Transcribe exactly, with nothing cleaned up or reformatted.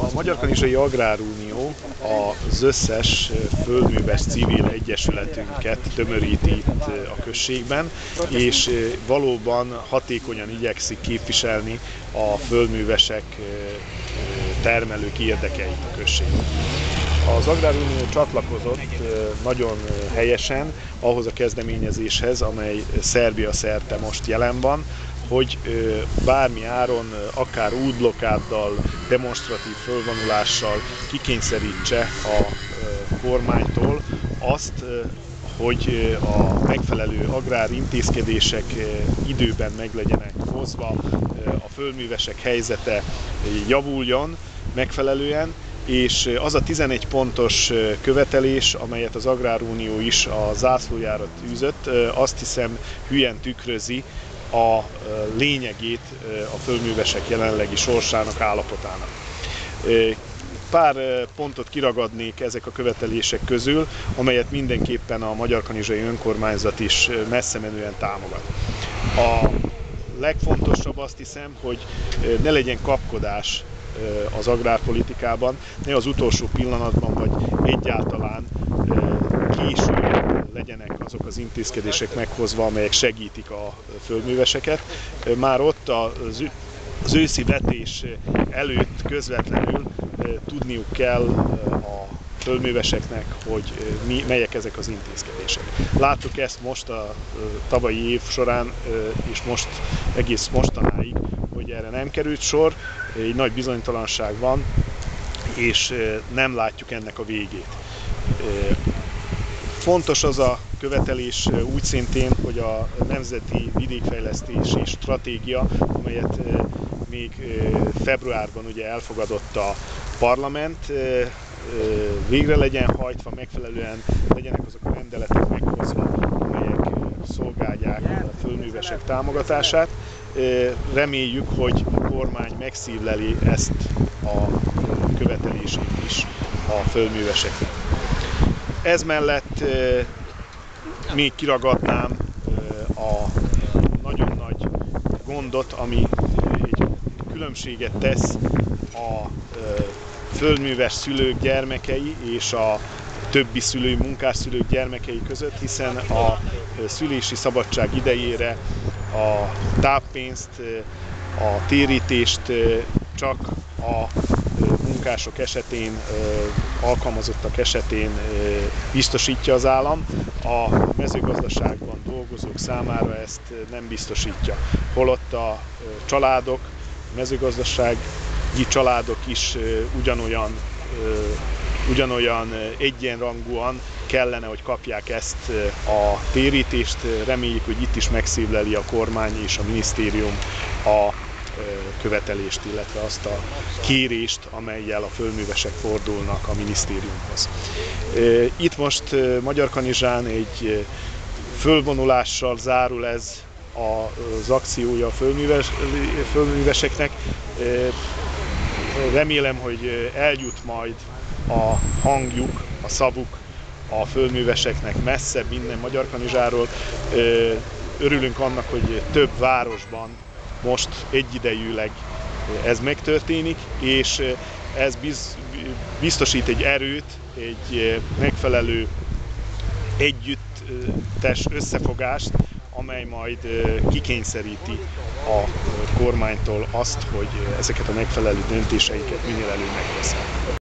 A Magyarkanizsai Agrárunió az összes földműves civil egyesületünket tömöríti itt a községben, és valóban hatékonyan igyekszik képviselni a földművesek, termelők érdekeit a községben. Az Agrárunió csatlakozott nagyon helyesen ahhoz a kezdeményezéshez, amely Szerbia szerte most jelen van, hogy bármi áron, akár útblokkáddal, demonstratív fölvonulással kikényszerítse a kormánytól azt, hogy a megfelelő agrárintézkedések időben meg legyenek hozva, a földművesek helyzete javuljon megfelelően, és az a tizenegy pontos követelés, amelyet az Agrárunió is a zászlójára tűzött, azt hiszem hülyen tükrözi a lényegét a földművesek jelenlegi sorsának, állapotának. Pár pontot kiragadnék ezek a követelések közül, amelyet mindenképpen a Magyarkanizsai Önkormányzat is messze menően támogat. A legfontosabb, azt hiszem, hogy ne legyen kapkodás az agrárpolitikában, ne az utolsó pillanatban vagy egyáltalán későn legyenek azok az intézkedések meghozva, amelyek segítik a földműveseket. Már ott az, az őszi vetés előtt közvetlenül tudniuk kell a földműveseknek, hogy mi, melyek ezek az intézkedések. Láttuk ezt most a tavalyi év során, és most egész mostanáig, hogy erre nem került sor, egy nagy bizonytalanság van, és nem látjuk ennek a végét. Fontos az a követelés úgy szintén, hogy a Nemzeti Vidékfejlesztési Stratégia, amelyet még februárban ugye elfogadott a parlament, végre legyen hajtva, megfelelően legyenek azok a rendeletek meghozva, amelyek szolgálják a földművesek támogatását. Reméljük, hogy a kormány megszívleli ezt a követelését is a földműveseknek. Ez mellett még kiragadnám a nagyon nagy gondot, ami egy különbséget tesz a földműves szülők gyermekei és a többi szülői, munkásszülők gyermekei között, hiszen a szülési szabadság idejére a táppénzt, a térítést csak a munkások esetén, alkalmazottak esetén biztosítja az állam, a mezőgazdaságban dolgozók számára ezt nem biztosítja. Holott a családok, a mezőgazdasági családok is ugyanolyan, ugyanolyan egyenrangúan kellene, hogy kapják ezt a térítést. Reméljük, hogy itt is megszívleli a kormány és a minisztérium a követelést, illetve azt a kérést, amellyel a földművesek fordulnak a minisztériumhoz. Itt most Magyarkanizsán egy fölvonulással zárul ez az akciója a földműves, földműveseknek. Remélem, hogy eljut majd a hangjuk, a szavuk a földműveseknek messzebb innen Magyarkanizsáról. Örülünk annak, hogy több városban most egyidejűleg ez megtörténik, és ez biztosít egy erőt, egy megfelelő együttes összefogást, amely majd kikényszeríti a kormánytól azt, hogy ezeket a megfelelő döntéseiket minél előbb meghozzák.